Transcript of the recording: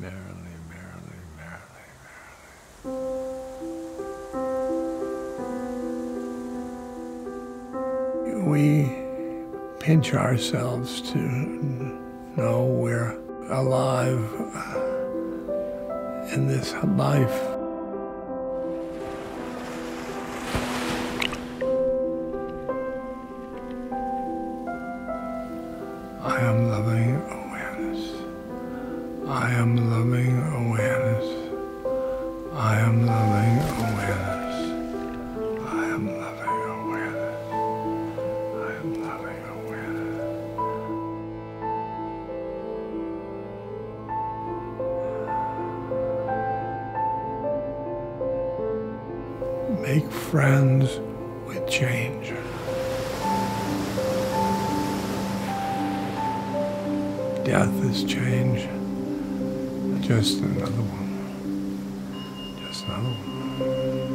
merrily, merrily, merrily, merrily. We pinch ourselves to know we're alive in this life. I am loving awareness. I am loving awareness. I am loving awareness. I am loving awareness. I am loving awareness. Make friends with change. Death is change. Just another one. Just another one.